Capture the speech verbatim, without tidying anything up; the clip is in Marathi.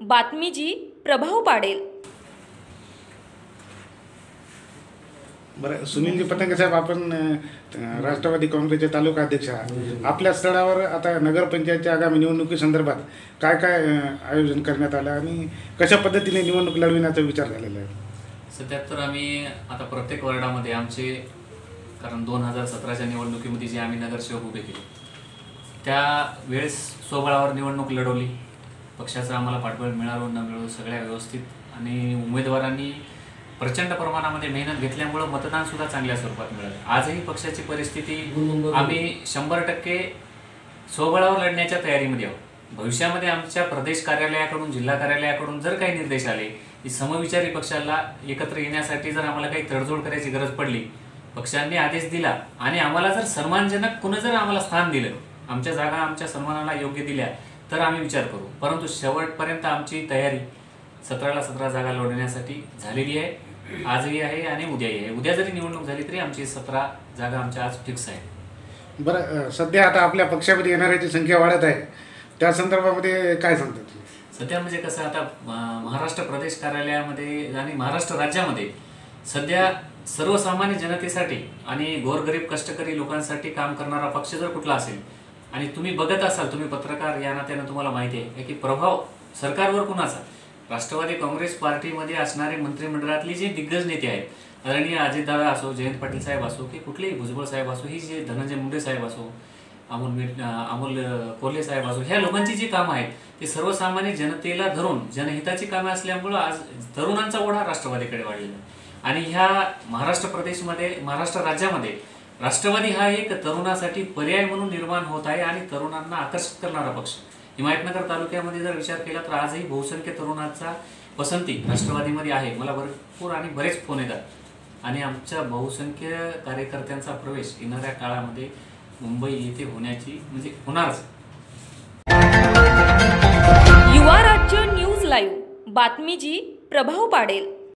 बातमी जी प्रभाव पाडेल। बरं, सुनीलजी पतंगे साहेब, आपण अ, राष्ट्रवादी काँग्रेसचे तालुका अध्यक्ष आहात। आपल्या स्तरावर आता नगरपंचायतच्या आगामी निवडणुकीसंदर्भात काय काय अ, आयोजन करण्यात आलं आणि कशा पद्धतीने निवडणूक लढविण्याचा विचार झालेला आहे? सध्या तर आम्ही आता प्रत्येक वार्डामध्ये आमचे, कारण दोन हजार सतराच्या निवडणुकीमध्ये जे आम्ही नगरसेवक उभे केले त्यावेळेस स्वबळावर निवडणूक लढवली। पक्षाचा आम्हाला पाठबळ मिळालो न मिळो सगळ्या व्यवस्थित आणि उमेदवारांनी प्रचंड प्रमाणामध्ये मेहनत घेतल्यामुळे मतदान सुद्धा चांगल्या स्वरूपात मिळाले। आजही पक्षाची परिस्थिती आम्ही शंभर टक्के स्वबळावर लढण्याच्या तयारीमध्ये आहोत। भविष्यामध्ये आमच्या प्रदेश कार्यालयाकडून जिल्हा कार्यालयाकडून जर काही निर्देश आले की समविचारी पक्षाला एकत्र येण्यासाठी जर आम्हाला काही तडजोड करायची गरज पडली, पक्षांनी आदेश दिला आणि आम्हाला जर सन्मानजनक कुणी जर आम्हाला स्थान दिलं, आमच्या जागा आमच्या सन्मानाला योग्य दिल्या, तर आम्ही विचार करू। परंतु शेवटपर्यंत आमची तयारी सतराला सतरा जागा लढवण्यासाठी झालेली आहे, आजही आहे आणि उद्याही आहे। उद्या जरी निवडणूक झाली तरी आमची सतरा जागा आमच्या आज फिक्स आहे। बरं, सध्या आता आपल्या पक्षामध्ये येणाऱ्याची संख्या वाढत आहे, त्या संदर्भामध्ये काय सांगतात? सध्या म्हणजे कसं, आता महाराष्ट्र प्रदेश कार्यालयामध्ये आणि महाराष्ट्र राज्यामध्ये सध्या सर्वसामान्य जनतेसाठी आणि गोरगरीब कष्टकरी लोकांसाठी काम करणारा पक्ष जर कुठला असेल आणि तुम्ही बघत असाल, तुम्ही पत्रकार या नात्यानं तुम्हाला माहिती आहे की प्रभाव सरकारवर कुणाचा, राष्ट्रवादी काँग्रेस पार्टीमध्ये असणारे मंत्रिमंडळातले जे दिग्गज नेते आहेत, आदरणीय अजितदादा असो, जयंत पाटील साहेब असो की कुठलेही भुजबळ साहेब असो, ही जे धनंजय मुंडे साहेब असो, अमोल अमोल कोल्हे साहेब असो, ह्या लोकांची जी कामं आहेत ते सर्वसामान्य जनतेला धरून जनहिताची कामे असल्यामुळं आज तरुणांचा ओढा राष्ट्रवादीकडे वाढलेला आहे। आणि ह्या महाराष्ट्र प्रदेशमध्ये महाराष्ट्र राज्यामध्ये राष्ट्रवादी हा एक तरुणासाठी पर्याय म्हणून निर्माण होत आहे आणि तरुणांना आकर्षित करणारा पक्ष। यतनगर तालुक्यामध्ये जर विचार केला तर आजही बहुसंख्य तरुणांचा पसंती राष्ट्रवादीमध्ये आहे। मला भरपूर आणि बरेच फोन येतात आणि आमच्या बहुसंख्य कार्यकर्त्यांचा प्रवेश येणाऱ्या काळामध्ये मुंबई येथे होण्याची म्हणजे होणारच। युवा राज्य न्यूज लाईव्ह, बातमी जी प्रभाव पाडेल।